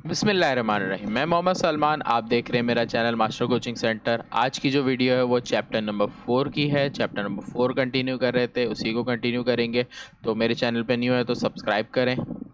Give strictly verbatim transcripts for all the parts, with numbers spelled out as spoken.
बिस्मिल्लाहिर्रहमानिर्रहीम। मैं मोहम्मद सलमान, आप देख रहे हैं मेरा चैनल मास्टर कोचिंग सेंटर। आज की जो वीडियो है वो चैप्टर नंबर फोर की है। चैप्टर नंबर फोर कंटिन्यू कर रहे थे, उसी को कंटिन्यू करेंगे। तो मेरे चैनल पे न्यू है तो सब्सक्राइब करें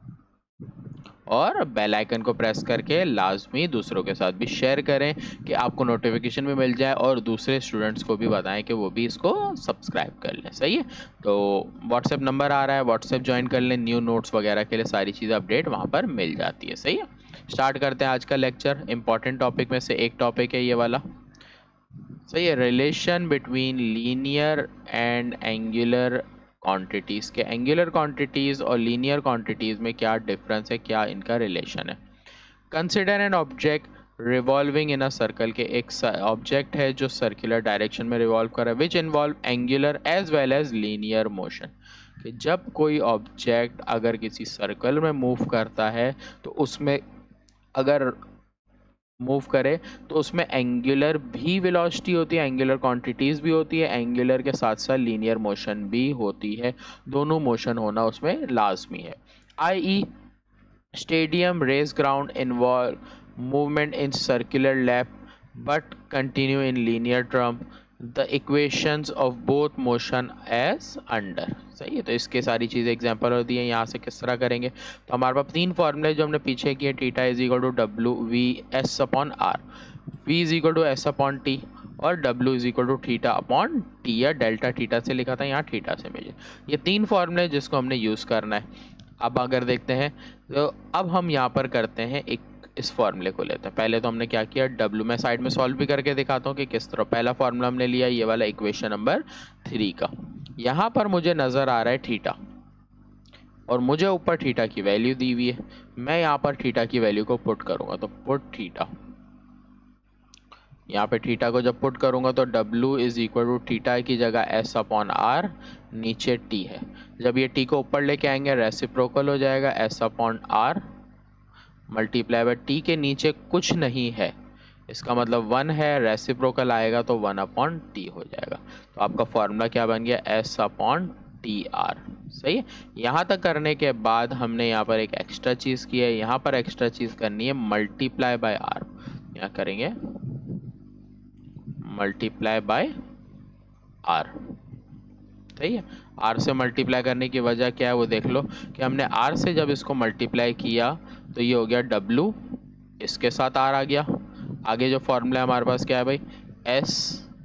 और बेल आइकन को प्रेस करके लाजमी दूसरों के साथ भी शेयर करें कि आपको नोटिफिकेशन भी मिल जाए और दूसरे स्टूडेंट्स को भी बताएं कि वो भी इसको सब्सक्राइब कर लें। सही है, तो व्हाट्सएप नंबर आ रहा है, व्हाट्सएप ज्वाइन कर लें। न्यू नोट्स वगैरह के लिए सारी चीज़ें अपडेट वहाँ पर मिल जाती है। सही है, स्टार्ट करते हैं आज का लेक्चर। इंपॉर्टेंट टॉपिक में से एक टॉपिक है ये वाला। सही है, relation between linear and angular quantities के एंगुलर क्वांटिटीज़ और लीनियर क्वांटिटीज़ में क्या डिफरेंस है, क्या इनका रिलेशन है। Consider an object revolving in a circle के एक ऑब्जेक्ट है जो सर्कुलर डायरेक्शन में रिवॉल्व कर रहा है, which involve angular as well as linear motion. कि जब कोई ऑब्जेक्ट अगर किसी सर्कल में मूव करता है तो उसमें अगर मूव करे तो उसमें एंगुलर भी वेलोसिटी होती है, एंगुलर क्वांटिटीज भी होती है, एंगुलर के साथ साथ लीनियर मोशन भी होती है। दोनों मोशन होना उसमें लाजमी है। I e stadium race ground involve movement in circular lap but continue in linear term the equations of both motion as under. सही है, तो इसके सारी चीज़ें एग्जांपल होती है। यहाँ से किस तरह करेंगे, तो हमारे पास तीन फॉर्मूले जो हमने पीछे किए, theta is equal to W V S upon R, V is equal to S upon T और W is equal to theta upon T, या डेल्टा थीटा से लिखा था, यहाँ थीटा से मिले। ये तीन फॉर्मूले जिसको हमने यूज़ करना है। अब अगर देखते हैं तो अब हम यहाँ पर करते हैं एक इस फॉर्मूले को लेते हैं। पहले तो हमने क्या किया, डब्ल्यू में साइड में सॉल्व भी करके दिखाता हूँ कि किस तरह। पहला फॉर्मूला हमने लिया ये वाला इक्वेशन नंबर थ्री का। यहाँ पर मुझे नज़र आ रहा है थीटा और मुझे ऊपर थीटा की वैल्यू दी हुई है। मैं यहाँ पर थीटा की वैल्यू को पुट करूँगा तो पुट थीटा, यहाँ पे थीटा को जब पुट करूँगा तो W is equal to theta की जगह S अपॉन आर, नीचे T है। जब ये T को ऊपर लेके आएंगे रेसिप्रोकल हो जाएगा, S upon R multiply by T के नीचे कुछ नहीं है, इसका मतलब वन है, रेसिप्रोकल आएगा तो वन अपॉन टी हो जाएगा। तो आपका फॉर्मूला क्या बन गया, S अपॉन टी आर। सही है, यहाँ तक करने के बाद हमने यहाँ पर एक एक्स्ट्रा चीज़ की है, यहाँ पर एक्स्ट्रा चीज़ करनी है मल्टीप्लाई बाय आर। यहाँ करेंगे मल्टीप्लाई बाय आर। सही है, आर से मल्टीप्लाई करने की वजह क्या है वो देख लो कि हमने आर से जब इसको मल्टीप्लाई किया तो ये हो गया डब्लू, इसके साथ आर आ गया। आगे जो फॉर्मूला हमारे पास क्या है भाई, एस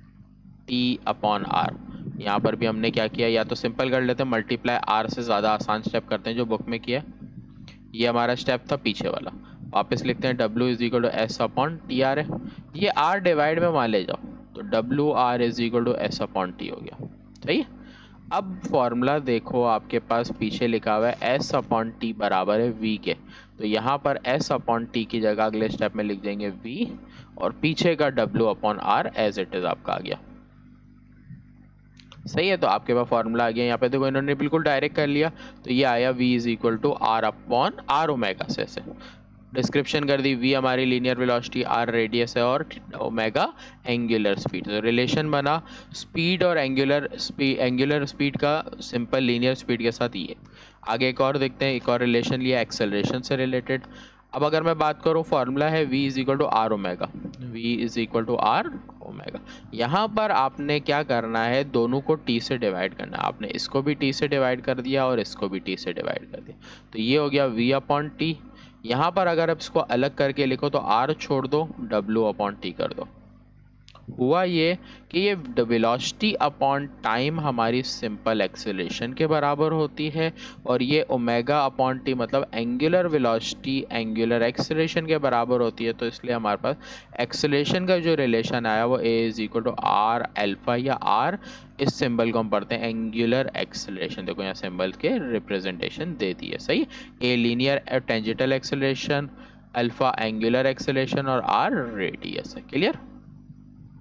टी अपॉन आर। यहाँ पर भी हमने क्या किया, या तो सिंपल कर लेते हैं, मल्टीप्लाई आर से ज़्यादा आसान स्टेप करते हैं जो बुक में किया। ये हमारा स्टेप था पीछे वाला। वापस लिखते हैं W is equal to S upon T R है। ये R डिवाइड में मान ले जाओ तो W R is equal to S upon T हो गया। सही है, अब फॉर्मूला देखो आपके पास पीछे लिखा हुआ है S अपॉन टी बराबर है V के, तो यहाँ पर S अपॉन टी की जगह अगले स्टेप में लिख देंगे V और पीछे का W upon R as it is आपका आ गया। सही है, तो आपके पास फॉर्मूला आ गया। यहाँ पे देखो इन्होंने बिल्कुल डायरेक्ट कर लिया, तो ये आया V is equal to R upon R omega से से डिस्क्रिप्शन कर दी। V हमारी लीनियर वेलोसिटी, R रेडियस है और ओमेगा एंगुलर स्पीड। तो रिलेशन बना स्पीड और एंगुलर स्पीड, एंगुलर स्पीड का सिंपल लीनियर स्पीड के साथ ये। आगे एक और देखते हैं, एक और रिलेशन लिया एक्सेलरेशन से रिलेटेड। अब अगर मैं बात करूँ, फॉर्मूला है V is equal to R omega, V is equal to R omega. यहाँ पर आपने क्या करना है, दोनों को T से डिवाइड करना है। आपने इसको भी T से डिवाइड कर दिया और इसको भी T से डिवाइड कर दिया, तो ये हो गया V अपॉन टी। यहाँ पर अगर आप इसको अलग करके लिखो तो R छोड़ दो, W अपॉन टी कर दो। हुआ ये कि ये वेलोसिटी अपॉन टाइम हमारी सिंपल एक्सेलरेशन के बराबर होती है और ये ओमेगा अपॉन टी मतलब एंगुलर वेलोसिटी एंगुलर एक्सेलरेशन के बराबर होती है। तो इसलिए हमारे पास एक्सेलरेशन का जो रिलेशन आया वो A is equal to R alpha, या आर इस सिंबल को हम पढ़ते हैं एंगुलर एक्सेलरेशन। देखो यहाँ सिंबल के रिप्रेजेंटेशन दे दी है। सही, A linear tangential acceleration, alpha angular acceleration और आर रेडियस है। क्लियर,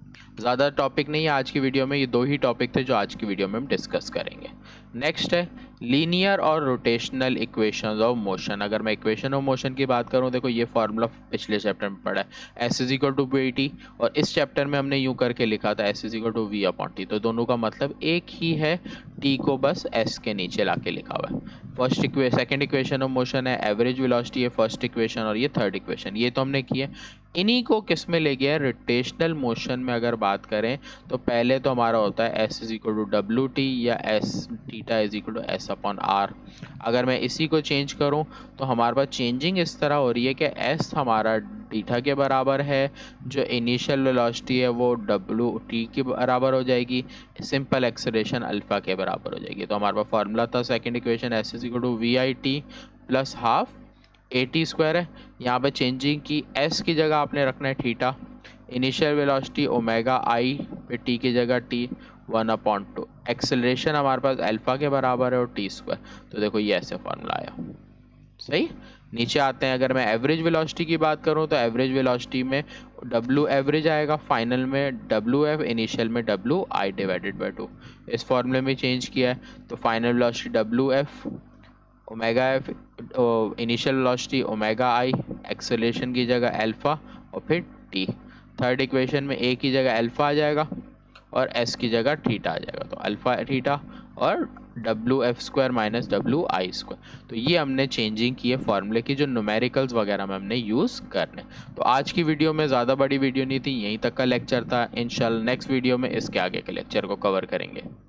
ज़्यादा टॉपिक नहीं है आज की वीडियो में, ये दो ही टॉपिक थे जो आज की वीडियो में हम डिस्कस करेंगे। नेक्स्ट है लीनियर और रोटेशनल इक्वेशंस ऑफ मोशन। अगर मैं इक्वेशन ऑफ मोशन की बात करूं, देखो ये फॉर्मूला पिछले चैप्टर में पढ़ा है, S is equal to V T, और इस चैप्टर में हमने यूं करके लिखा था S is equal to V upon T, तो दोनों का मतलब एक ही है, टी को बस एस के नीचे लाके लिखा हुआ है। फर्स्ट इक्वे सेकेंड इक्वेशन ऑफ मोशन है एवरेज वेलोसिटी है फर्स्ट इक्वेशन, और ये थर्ड इक्वेशन, ये तो हमने किया। इन्हीं को किस में ले गया है, रोटेशनल मोशन में अगर बात करें तो पहले तो हमारा होता है S is equal to W T या S theta is equal to S upon R. अगर मैं इसी को चेंज करूं तो हमारे पास चेंजिंग इस तरह हो रही है कि एस हमारा थीटा के बराबर है, जो इनिशियल वेलोसिटी है वो डब्ल्यू टी के बराबर हो जाएगी, सिंपल एक्सेलरेशन अल्फा के बराबर हो जाएगी। तो हमारे पास फॉर्मूला था second equation S is equal to V I T plus half A T square है। यहाँ पे चेंजिंग की एस की जगह आपने रखना है theta, initial velocity omega I पे टी की जगह T, one upon two, acceleration हमारे पास अल्फा के बराबर है और टी स्क्वायर। तो देखो ये ऐसे फॉर्मूला आया, सही। नीचे आते हैं, अगर मैं एवरेज वेलोसिटी की बात करूं तो एवरेज वेलोसिटी में डब्ल्यू एवरेज आएगा, फाइनल में डब्ल्यू एफ, इनिशियल में W I divided by two. इस फॉर्मूले में चेंज किया है तो final velocity W F omega F, initial velocity omega I, acceleration की जगह अल्फा और फिर टी। थर्ड इक्वेशन में ए की जगह अल्फा आ जाएगा और एस की जगह थीटा आ जाएगा, तो अल्फा थीटा और W F square minus W I square. तो ये हमने चेंजिंग की है फॉर्मूले की, जो न्यूमेरिकल्स वगैरह में हमने यूज़ करने। तो आज की वीडियो में ज़्यादा बड़ी वीडियो नहीं थी, यहीं तक का लेक्चर था। इंशाल्लाह नेक्स्ट वीडियो में इसके आगे के लेक्चर को कवर करेंगे।